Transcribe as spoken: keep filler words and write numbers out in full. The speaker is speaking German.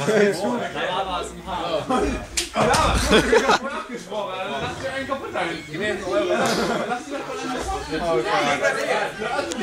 war es im Haar. Ja, ich hab voll abgesprochen. Lass dir einen kaputt sein. Lass dir das mal an.